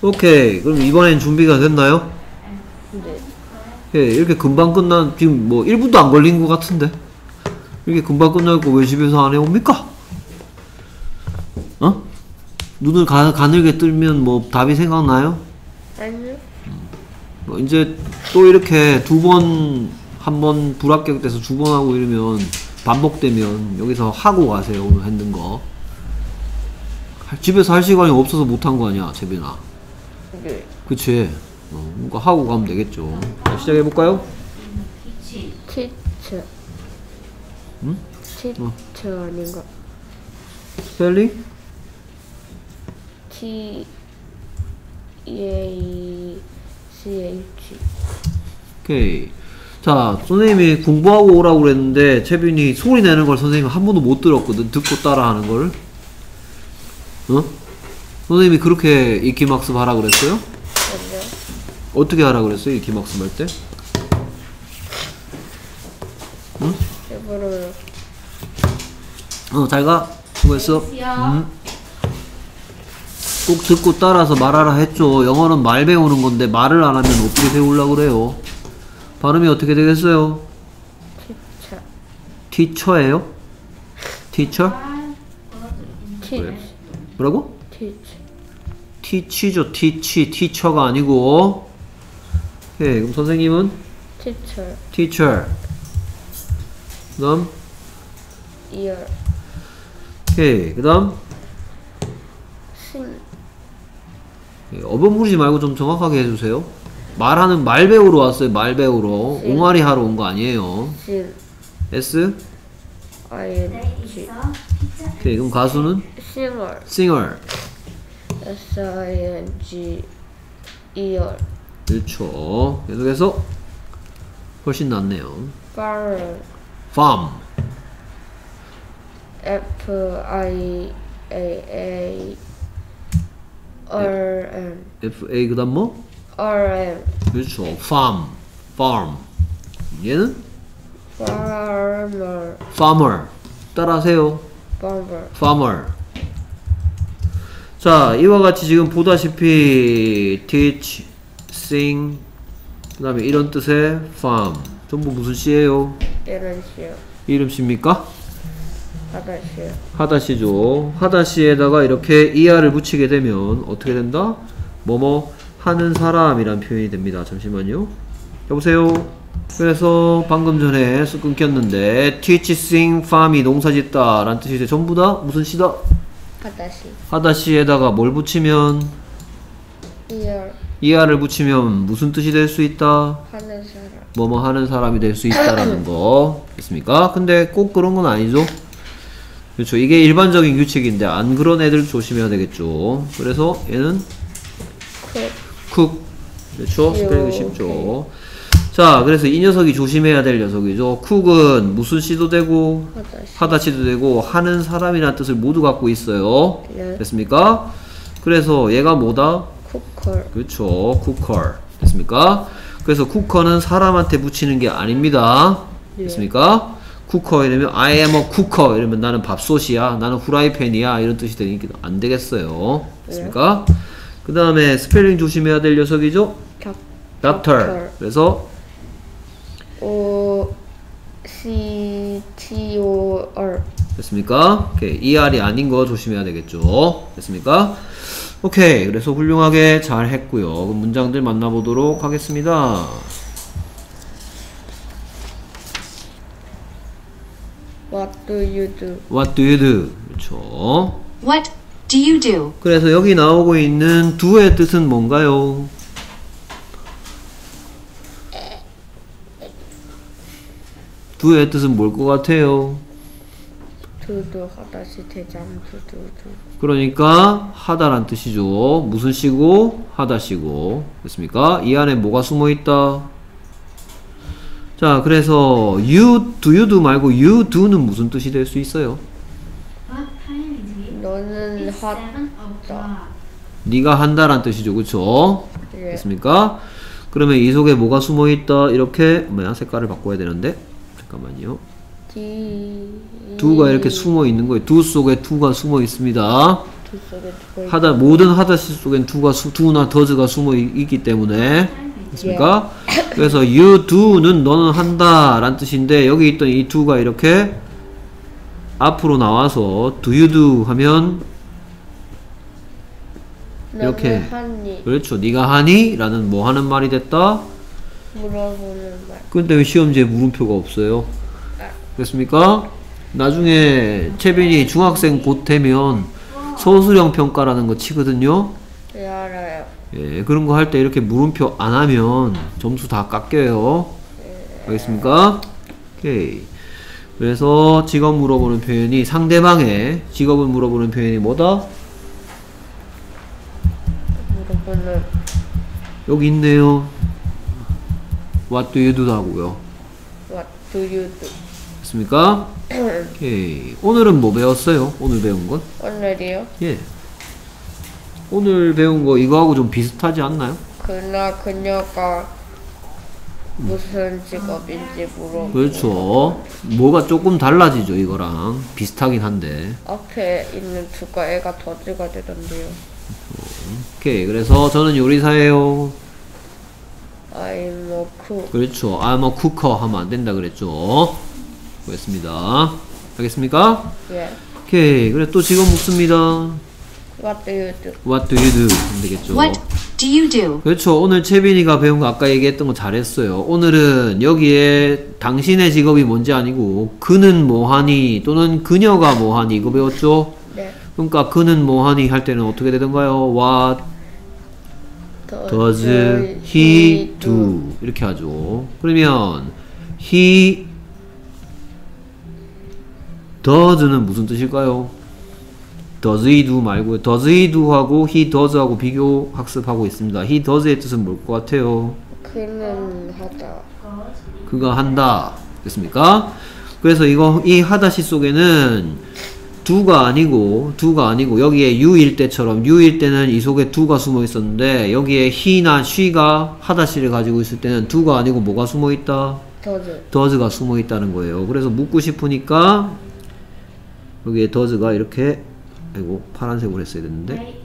오케이. 그럼 이번엔 준비가 됐나요? 네. 예, 이렇게 금방 끝난, 지금 뭐 1분도 안 걸린 것 같은데. 이렇게 금방 끝나고 왜 집에서 안 해옵니까? 어? 눈을 가늘게 뜨면 뭐 답이 생각나요? 아니요. 뭐 이제 또 이렇게 한 번 불합격돼서 두 번 하고 이러면 반복되면 여기서 하고 가세요. 오늘 했는 거. 집에서 할 시간이 없어서 못한 거 아니야, 재빈아. 네. 그치? 그러니까 하고 가면 되겠죠. 자, 시작해볼까요? 티처. 응? 티처 아닌가? 스펠링? T-E-A-C-H. 오케이. 자, 선생님이 공부하고 오라고 그랬는데 채빈이 소리 내는 걸 선생님이 한 번도 못 들었거든. 듣고 따라 하는 걸. 어? 선생님이 그렇게 읽기학습 하라 그랬어요? 아니요. 어떻게 하라 그랬어요? 읽기학습 할 때? 응? 해보러요. 잘 가. 수고했어. 꼭 듣고 따라서 말하라 했죠. 영어는 말 배우는 건데 말을 안 하면 어떻게 배우려고 그래요? 발음이 어떻게 되겠어요? 티처. 티처예요? 티처? 티처. 뭐라고? 티처. 티치죠. 티처가 아니고. 오케이. 그럼 선생님은? 티처. teacher. 그 다음? ear. 오케이. 그 다음? 신. 어법 부리지 말고 좀 정확하게 해주세요. 말 배우러 왔어요. 말 배우러. 옹알이 하러 온 거 아니에요. 신. S? I-N-G. 오케이. 그럼 가수는? singer. singer. S-I-N-G. ear. 그렇죠. 계속해서 훨씬 낫네요. farm. farm. F-I-A-A. R-M. F-A 그 다음 뭐? R-M. 그렇죠. farm. 얘는? farmer. farmer. 따라하세요. farmer. 자, 이와 같이 지금 보다시피 teach, sing, 그 다음에 이런 뜻의 farm. 전부 무슨 시예요? 이런 시요. 이름 시입니까? 하다시요. 하다시죠. 하다시에다가 이렇게 er를 붙이게 되면 어떻게 된다? 뭐뭐 하는 사람이란 표현이 됩니다. 잠시만요. 여보세요? 그래서 방금 전에 쓱 끊겼는데 teach, sing, farm이 농사짓다 라는 뜻이 돼. 전부 다 무슨 시다? 하다시. 하다시에다가 뭘 붙이면? ear. er를 붙이면 무슨 뜻이 될 수 있다? 하는 사람. 뭐뭐 하는 사람이 될 수 있다라는 거 됐습니까? 근데 꼭 그런 건 아니죠. 그렇죠. 이게 일반적인 규칙인데 안 그런 애들 조심해야 되겠죠. 그래서 얘는 cook. 그렇죠. 스펠링이 쉽죠. 자, 그래서 이 녀석이 조심해야 될 녀석이죠. cook은 무슨 시도 되고 하다시도 되고 하는 사람이라는 뜻을 모두 갖고 있어요. 네. 됐습니까? 그래서 얘가 뭐다? cooker. 그렇죠. cooker. 됐습니까? 그래서 cooker는 사람한테 붙이는 게 아닙니다. 됐습니까? cooker 이러면 I am a cooker 이러면 나는 밥솥이야, 나는 후라이팬이야 이런 뜻이 되니까 안 되겠어요. 됐습니까? 그 다음에 스펠링 조심해야 될 녀석이죠? doctor. 그래서 O-C-T-O-R. 됐습니까? 오케이. ER이 아닌 거 조심해야 되겠죠. 됐습니까? 오케이. 그래서 훌륭하게 잘 했고요. 그럼 문장들 만나보도록 하겠습니다. What do you do? What do you do? 그렇죠. What do you do? 그래서 여기 나오고 있는 do의 뜻은 뭔가요? do의 뜻은 뭘 것 같아요? 두두 하다시 대장 두두두. 그러니까 하다란 뜻이죠. 무슨 시고? 하다시고. 됐습니까? 이 안에 뭐가 숨어 있다? 자, 그래서 do you do 말고 you do는 무슨 뜻이 될 수 있어요? 너는 하다. 네가 한다란 뜻이죠. 그쵸? 예. 됐습니까? 그러면 이 속에 뭐가 숨어 있다? 이렇게 뭐야? 색깔을 바꿔야 되는데 잠깐만요. do가 이렇게 숨어 있는 거예요. do 속에 do가 숨어 있습니다. 두 속에 두고 모든 하다시 속엔 do나 does가 숨어 있기 때문에 됐습니까? 그래서 you do는 너는 한다 라는 뜻인데 여기 있던 이 do가 이렇게 앞으로 나와서 do you do 하면 이렇게 하니 그렇죠. 네가 하니? 라는 뭐 하는 말이 됐다. 물어보는 말. 근데 왜 시험지에 물음표가 없어요? 그렇습니까? 나중에 채빈이 중학생 곧 되면 서술형 평가라는 거 치거든요. 네, 알아요. 예, 그런 거 할 때 이렇게 물음표 안 하면 점수 다 깎여요. 알겠습니까? 오케이. 그래서 직업 물어보는 표현이 상대방의 직업을 물어보는 표현이 뭐다? 물어보는 여기 있네요. What do you do 하고요. What do you do? 됐습니까? 오케이. 오늘은 뭐 배웠어요? 오늘 배운 건? 오늘이요? 예. 오늘 배운 거 이거하고 좀 비슷하지 않나요? 그녀가 무슨 직업인지 물어보고 그렇죠. 뭐가 조금 달라지죠, 이거랑. 비슷하긴 한데. 앞에 있는 두가 애가 더즈가 되던데요. 오케이. 그래서 저는 요리사예요. I'm a cook. 그렇죠. I'm a cooker 하면 안 된다 그랬죠. 그렇습니다. 알겠습니까? 예. 오케이. 그래 또 직업 묻습니다. What do you do? What do you do? 하면 되겠죠. What do you do? 그렇죠. 오늘 채빈이가 배운 거 아까 얘기했던 거 잘했어요. 오늘은 여기에 당신의 직업이 뭔지 아니고 그는 뭐하니 또는 그녀가 뭐하니 이거 배웠죠? 네. 그러니까 그는 뭐하니 할 때는 어떻게 되던가요? What does he do? 이렇게 하죠. 그러면 he does는 무슨 뜻일까요? does he do 말고 does he do 하고 he does 하고 비교 학습하고 있습니다. he does의 뜻은 뭘 것 같아요? 그는 하다. 그가 한다. 됐습니까? 그래서 이 하다시 속에는 do가 아니고 여기에 you일 때는 이 속에 do가 숨어 있었는데 여기에 he나 she가 하다시를 가지고 있을 때는 do가 아니고 뭐가 숨어 있다? does가 숨어 있다는 거예요. 그래서 묻고 싶으니까 여기에 does가 이렇게 아이고 파란색으로 했어야 됐는데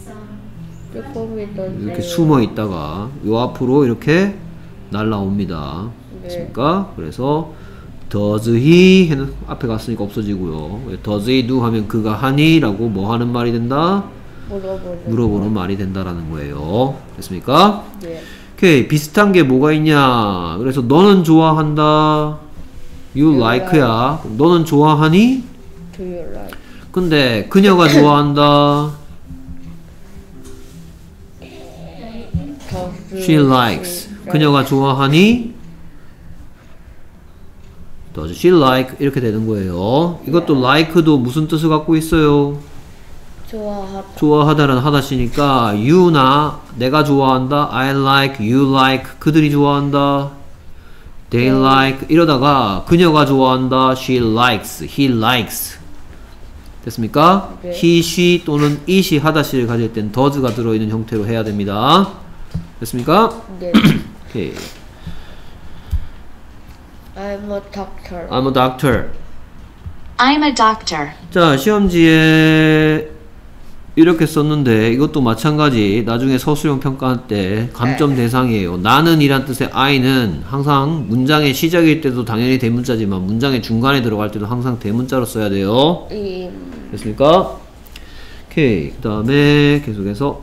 이렇게 숨어 있다가 요 앞으로 이렇게 날라옵니다. 됐습니까? 그래서 does he 해는 앞에 갔으니까 없어지고요. does he do 하면 그가 하니? 라고 뭐 하는 말이 된다? 물어보는 말이 된다라는 거예요. 됐습니까? 네. 오케이. 비슷한 게 뭐가 있냐? 그래서 너는 좋아한다. you like야. 너는 좋아하니? Do you like? 근데 그녀가 좋아한다. She likes. 그녀가 좋아하니? Does she like? 이렇게 되는 거예요. 이것도 like도 무슨 뜻을 갖고 있어요? 좋아하다. 좋아하다라는 하다시니까 you나 내가 좋아한다. I like, you like. 그들이 좋아한다. They like. 이러다가 그녀가 좋아한다. She likes, he likes. 됐습니까? 네. he, she 또는 it이 하다시를 가질 땐 does가 들어있는 형태로 해야 됩니다. 됐습니까? 네. 오케이. I'm a doctor. I'm a doctor. I'm a doctor. 자, 시험지에 이렇게 썼는데 이것도 마찬가지 나중에 서술형 평가할 때 감점 대상이에요. 나는 이란 뜻의 I는 항상 문장의 시작일 때도 당연히 대문자지만 문장의 중간에 들어갈 때도 항상 대문자로 써야 돼요. 됐습니까? 오케이. 그 다음에 계속해서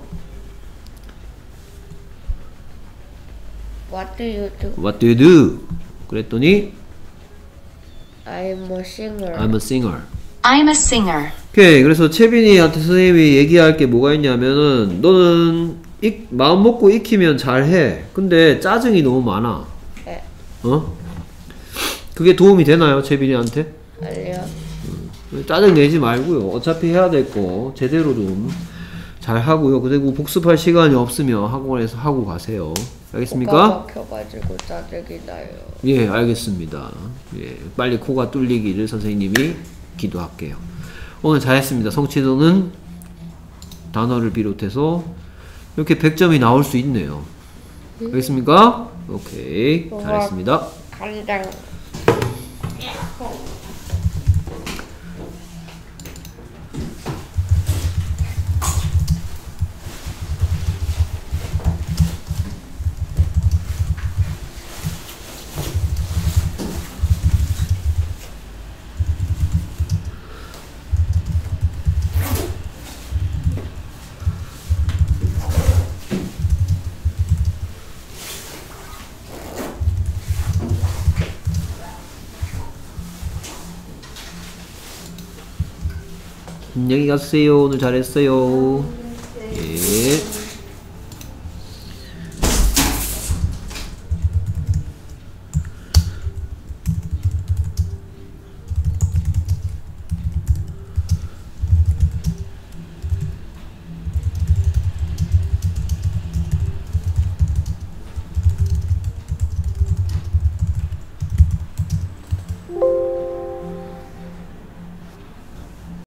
What do you do? What do you do? 그랬더니 I'm a singer. I'm a singer. I'm a singer. 오케이. 그래서 채빈이한테 선생님이 얘기할 게 뭐가 있냐면은 너는 마음 먹고 익히면 잘해. 근데 짜증이 너무 많아. 네. 어? 그게 도움이 되나요, 채빈이한테? 아니요. 짜증 내지 말고요. 어차피 해야 될 거 제대로 좀 잘 하고요. 그리고 복습할 시간이 없으면 학원에서 하고 가세요. 알겠습니까? 코가 막혀가지고 짜증이 나요. 예, 알겠습니다. 예, 빨리 코가 뚫리기를 선생님이 기도할게요. 오늘 잘했습니다. 성취도는 단어를 비롯해서 이렇게 100점이 나올 수 있네요. 알겠습니까? 오케이. 잘했습니다. 간장. 안녕히 가세요. 오늘 잘했어요. 예.